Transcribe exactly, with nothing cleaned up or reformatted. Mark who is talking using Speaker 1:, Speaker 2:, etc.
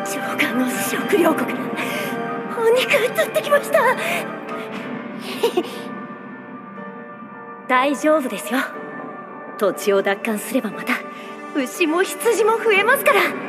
Speaker 1: 長官の食料庫からお肉取ってきました。大丈夫ですよ。土地を奪還すればまた牛も羊も増えますから。